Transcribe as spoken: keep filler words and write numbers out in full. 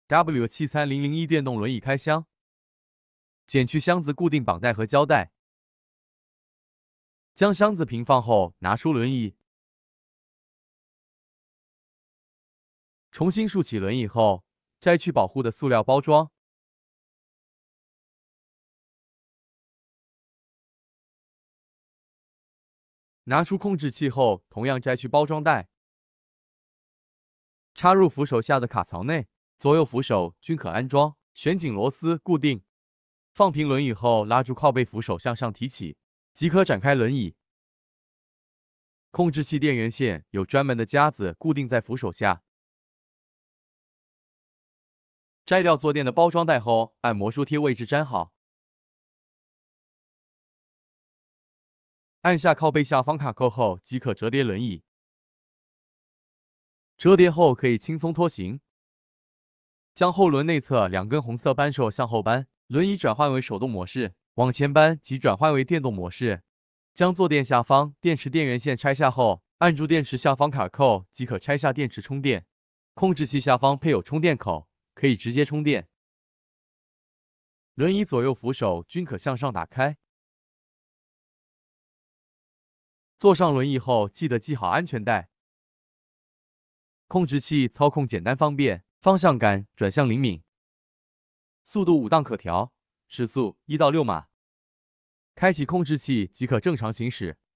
W 七三零零一电动轮椅开箱，剪去箱子固定绑带和胶带，将箱子平放后，拿出轮椅，重新竖起轮椅后，摘去保护的塑料包装，拿出控制器后，同样摘去包装袋，插入扶手下的卡槽内，左右扶手均可安装，旋紧螺丝固定。放平轮椅后，拉住靠背扶手向上提起，即可展开轮椅。控制器电源线有专门的夹子固定在扶手下。摘掉坐垫的包装袋后，按魔术贴位置粘好。按下靠背下方卡扣后，即可折叠轮椅。折叠后可以轻松拖行。将后轮内侧两根红色扳手向后扳，轮椅转换为手动模式；往前扳即转换为电动模式。将坐垫下方电池电源线拆下后，按住电池下方卡扣即可拆下电池充电。控制器下方配有充电口，可以直接充电。轮椅左右扶手均可向上打开。坐上轮椅后，记得系好安全带。控制器操控简单方便，方向感转向灵敏，速度五档可调，时速一到六码。开启控制器即可正常行驶。